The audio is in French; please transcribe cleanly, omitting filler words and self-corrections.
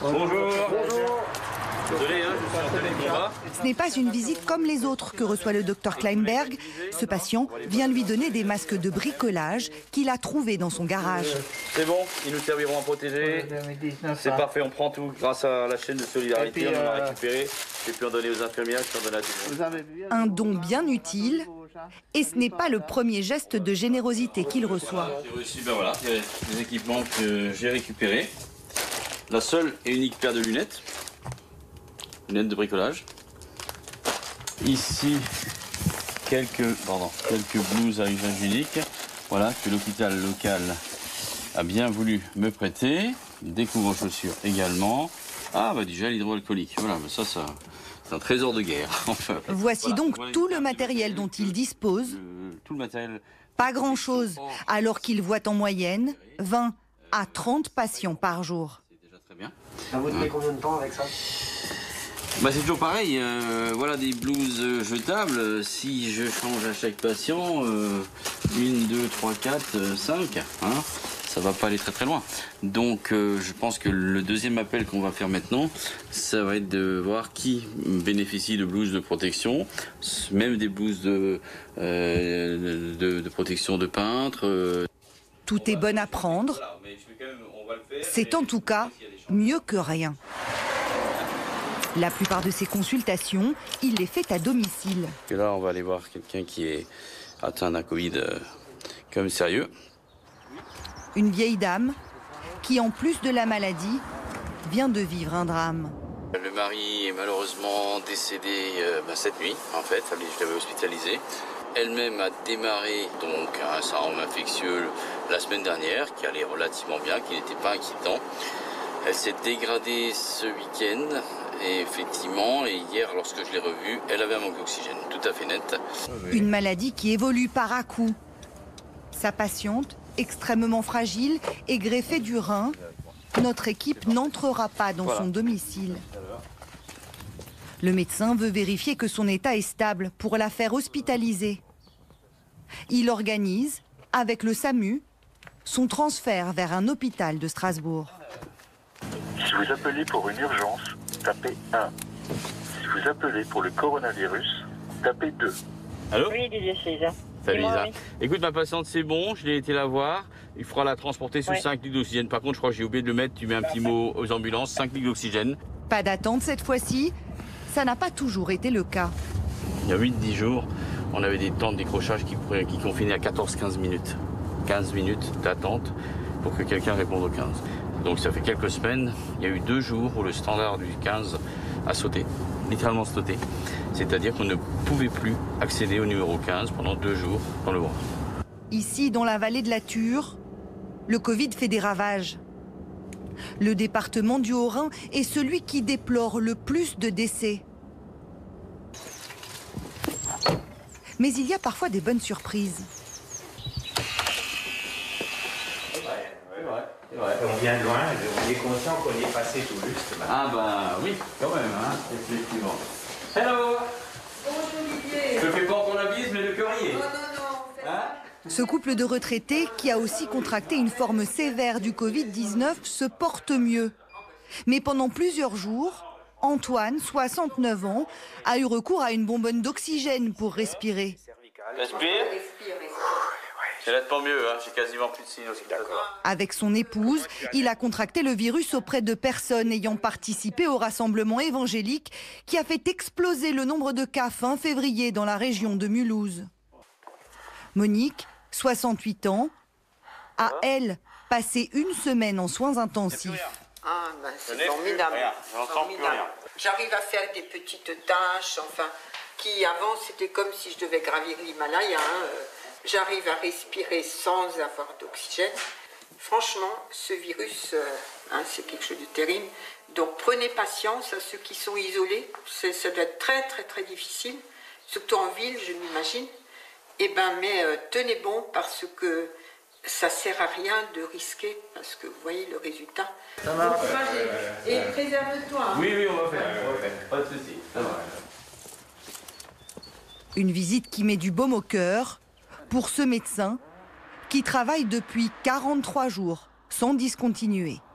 Bonjour. Bonjour. Désolé, je suis en télécombat. Ce n'est pas une visite comme les autres que reçoit le docteur Kleinberg. Ce patient vient lui donner des masques de bricolage qu'il a trouvés dans son garage. C'est bon, ils nous serviront à protéger. C'est parfait, on prend tout. Grâce à la chaîne de solidarité, on en a récupéré. J'ai pu en donner aux infirmières, je peux en donner à tout le monde. Un don bien utile. Et ce n'est pas le premier geste de générosité qu'il reçoit. J'ai reçu, voilà, les équipements que j'ai récupérés. La seule et unique paire de lunettes. Lunettes de bricolage. Ici, quelques blouses à usage unique. Voilà, que l'hôpital local a bien voulu me prêter. Des couvre-chaussures également. Ah, du gel hydroalcoolique. Voilà, ça c'est un trésor de guerre. Enfin, Voici donc tout le matériel dont il dispose. Tout le matériel. Pas grand-chose, alors qu'il voit en moyenne 20 à 30 patients par jour. C'est déjà très bien. Ça vous tenez combien de temps avec ça? C'est toujours pareil, voilà des blouses jetables. Si je change à chaque patient, 1, 2, 3, 4, 5, ça va pas aller très très loin. Donc je pense que le deuxième appel qu'on va faire maintenant, ça va être de voir qui bénéficie de blouses de protection, même des blouses de protection de peintre. Tout est bon à prendre. C'est en tout cas mieux que rien. La plupart de ces consultations, il les fait à domicile. Et là, on va aller voir quelqu'un qui est atteint d'un Covid quand même sérieux. Une vieille dame qui, en plus de la maladie, vient de vivre un drame. Le mari est malheureusement décédé cette nuit, en fait. Je l'avais hospitalisé. Elle-même a démarré donc un syndrome infectieux la semaine dernière, qui allait relativement bien, qui n'était pas inquiétant. Elle s'est dégradée ce week-end. Et effectivement, hier, lorsque je l'ai revue, elle avait un manque d'oxygène, tout à fait net. Une maladie qui évolue par à-coups. Sa patiente, extrêmement fragile et greffée du rein, notre équipe n'entrera pas dans son domicile. Le médecin veut vérifier que son état est stable pour la faire hospitaliser. Il organise, avec le SAMU, son transfert vers un hôpital de Strasbourg. Si vous appelez pour une urgence, tapez 1. Si vous appelez pour le coronavirus, tapez 2. Allô? Oui, Didier, c'est Lisa. Salut Lisa. Oui. Écoute, ma patiente, c'est bon, je l'ai été la voir. Il faudra la transporter sous 5 litres d'oxygène. Par contre, je crois que j'ai oublié de le mettre. Tu mets un petit mot aux ambulances, 5 litres d'oxygène. Pas d'attente cette fois-ci, ça n'a pas toujours été le cas. Il y a 8-10 jours, on avait des temps de décrochage qui confinaient à 14-15 minutes. 15 minutes d'attente pour que quelqu'un réponde au 15. Donc ça fait quelques semaines, il y a eu 2 jours où le standard du 15 a sauté, littéralement sauté. C'est-à-dire qu'on ne pouvait plus accéder au numéro 15 pendant 2 jours dans le Haut-Rhin. Ici, dans la vallée de la Thur, le Covid fait des ravages. Le département du Haut-Rhin est celui qui déplore le plus de décès. Mais il y a parfois des bonnes surprises. Ouais, on vient de loin, on est conscient qu'on est passé tout juste. Oui, quand même, effectivement. Hello. Bonjour Olivier. Je fais pas encore la bise, mais le cœur y est. Non. Ce couple de retraités, qui a aussi contracté une forme sévère du Covid-19, se porte mieux. Mais pendant plusieurs jours, Antoine, 69 ans, a eu recours à une bonbonne d'oxygène pour respirer. Respire. C'est nettement mieux, j'ai quasiment plus de signes aussi. Avec son épouse, il a contracté le virus auprès de personnes ayant participé au rassemblement évangélique qui a fait exploser le nombre de cas fin février dans la région de Mulhouse. Monique, 68 ans, a, elle, passé une semaine en soins intensifs. C'est formidable. J'arrive à faire des petites tâches, qui avant c'était comme si je devais gravir l'Himalaya. J'arrive à respirer sans avoir d'oxygène. Franchement, ce virus, c'est quelque chose de terrible. Donc prenez patience à ceux qui sont isolés. Ça doit être très très très difficile, surtout en ville, je m'imagine. Mais tenez bon parce que ça sert à rien de risquer parce que vous voyez le résultat. Ça va. Et préserve-toi. Oui, on va faire. Pas de souci. Ça va. Une visite qui met du baume au cœur pour ce médecin qui travaille depuis 43 jours sans discontinuer.